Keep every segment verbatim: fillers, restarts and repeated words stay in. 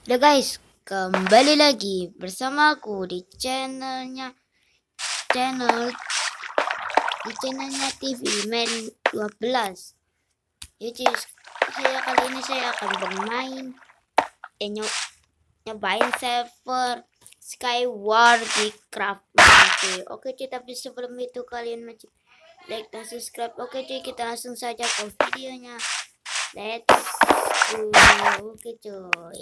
Udah guys, kembali lagi bersama aku di channelnya channel di channelnya T V Men dua belas. Jadi saya kali ini saya akan bermain eh, nyo nyobain server Skyward di Craft. Oke cuy, tapi sebelum itu kalian masih like dan subscribe. Oke cuy, kita langsung saja ke videonya. Let's go. Oke cuy.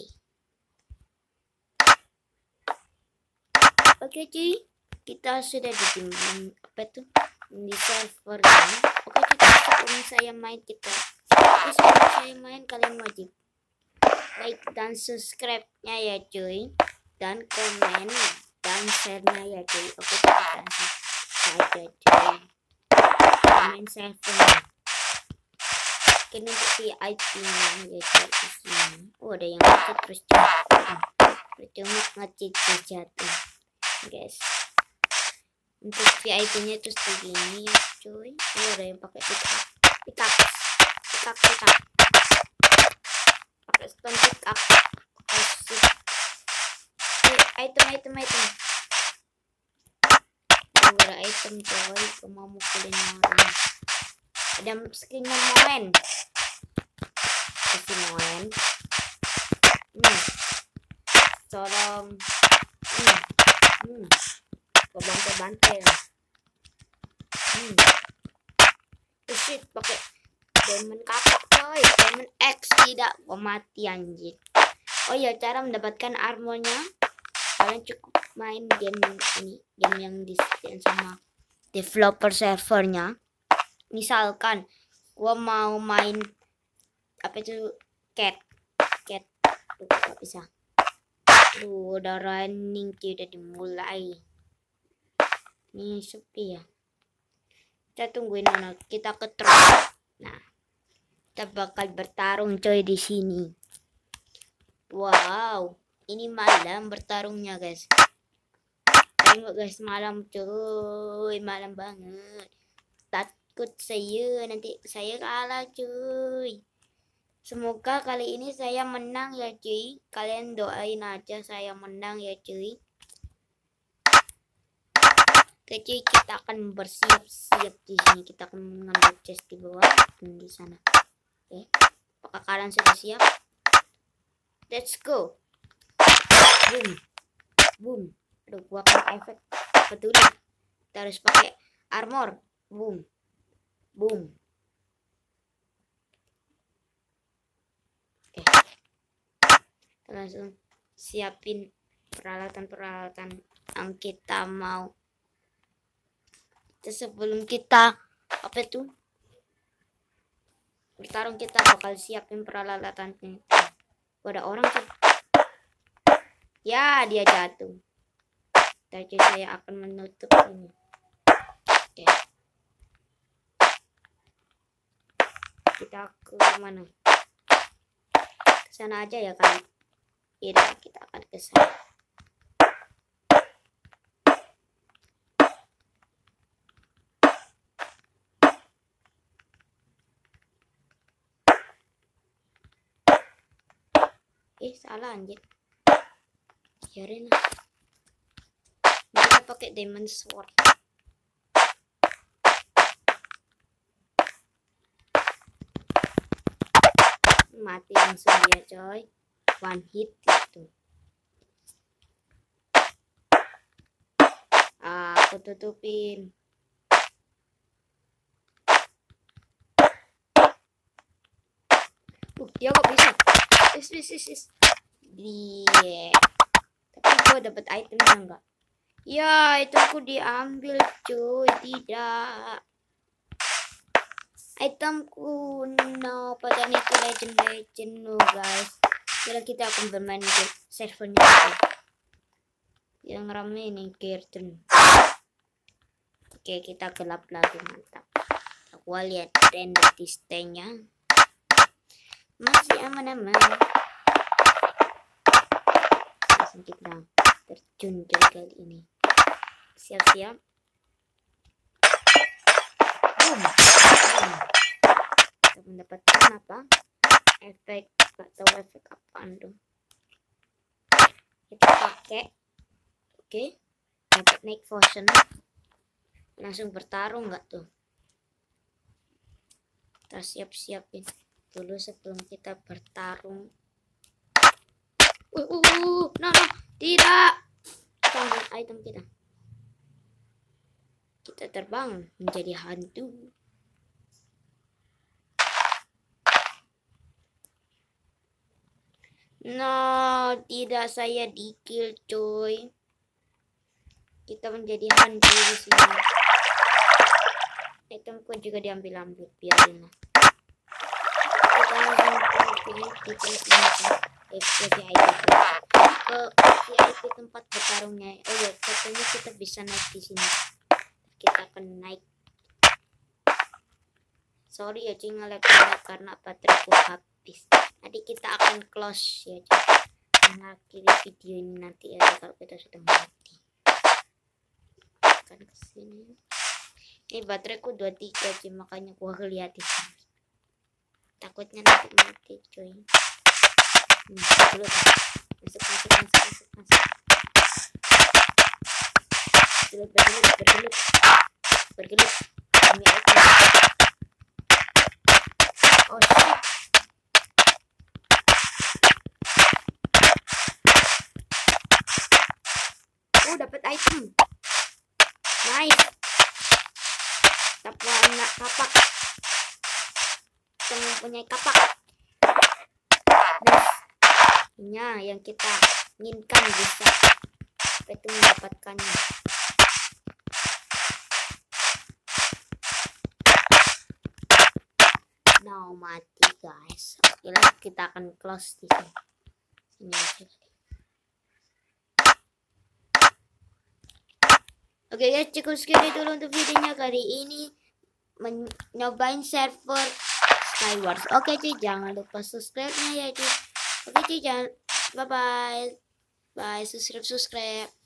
Oke cuy, kita sudah di tim apa tuh di server ini. Oke cuy, sebelum saya main kita Oke, sebelum saya main kalian wajib like dan subscribe nya ya cuy, dan komen dan share nya ya cuy. Oke cuy, kita langsung saja cuy main server. Oke, untuk V I P nya ya cuy di sini. Oh, ada yang ngechat terus cuy. Percuma ngechat jatuh guys. Untuk V I P nya terus begini ya cuy. Oh, ada yang pakai pick up pick up pick up pick up pakai stone pick up asik. Item item item oh, ada item coy. Aku mau mukulin orang. Ada skinnya Moen, kasih Moen. hmm. Tolong hmm. Hmm. Kau bantai-bantai lah. Hmm. Oh shit, pakai diamond kapak coy. Diamond X tidak. Kau mati anjir. Oh iya, cara mendapatkan armornya kalian cukup main game ini, game yang disediakan sama developer servernya. Misalkan gua mau main apa itu cat cat tuh gak bisa. Tuh udah running cuy, udah dimulai. Nih sepi ya. Kita tungguin mana kita ke truk. Nah, kita bakal bertarung coy di sini. Wow, ini malam bertarungnya guys. Tengok guys, malam cuy, malam banget. Takut saya nanti saya kalah cuy. Semoga kali ini saya menang ya cuy. Kalian doain aja saya menang ya cuy. Oke cuy, kita akan bersiap-siap di sini. Kita akan mengambil chest di bawah dan di sana. Oke, apakah kalian sudah siap? Let's go. Boom, boom. Aduh, gua pakai efek. Betul. Kita harus pakai armor. Boom, boom. Oke, kita langsung siapin peralatan-peralatan yang kita mau. Sebelum kita apa itu bertarung, kita bakal siapin peralatan ini. Oh, ada orang tuh. Ya, dia jatuh. Tadi saya akan menutup ini. Oke, kita ke mana? Ke sana aja ya kan? Iya, kita akan ke sana. Eh, salah anjir. Biarin lah. Kita pakai diamond sword. Mati langsung dia coy. One hit gitu. Ah, aku tutupin. Uh, dia kok bisa? Is is is is. Dia. Tapi gua dapat itemnya enggak? Ya, itemku diambil cuy. Tidak. Itemku no, padahal itu legend legend no guys. Kira kita akan bermain di servernya yang rame nih Kirsten. Oke, kita gelap lagi, mantap. Aku lihat render display-nya masih aman-aman. Langsung kita terjun kali ini. Siap-siap. Boom. Kita mendapatkan apa? Efek, gak tahu efek apaan tuh. Oke. Oke. Dapat naik potion. Langsung bertarung nggak tuh? Kita siap-siapin dulu sebelum kita bertarung. Uh, uh, uh, no, no, tidak. Kita ambil item kita. Kita terbang menjadi hantu. No, tidak, saya di-kill, coy. Kita menjadi hantu di sini. Itemku juga diambil-ambil, biarin lah. Kita langsung pilih di V I P ke V I P tempat bertarungnya. Oh ya, katanya kita bisa naik di sini. Kita akan naik. Sorry ya cuy, nge-lag karena bateraiku habis. Nanti kita akan close ya cuy. Mengakhiri video ini nanti ya kalau kita sudah mati. Akan kesini. Ini bateraiku dua puluh tiga cuy, makanya gua ngeliatin. Takutnya nanti mati cuy. Hmm, dulu masuk masuk masuk masuk masuk. Bergelut bergelut bergelut bergelut. Ini aku. Oh shit. Oh dapat item. Nice. Dapat anak kapak. Kita mempunyai kapak. Nice. Nya yang kita inginkan bisa itu mendapatkannya. Now mati guys. Oke lah, kita akan close di sini. Sini aja. Oke guys, cukup sekian dulu untuk videonya kali ini. Nyobain server Skywars. Oke cuy, jangan lupa subscribe-nya ya cuy. Oke cuy, jangan, bye bye. Bye, subscribe subscribe.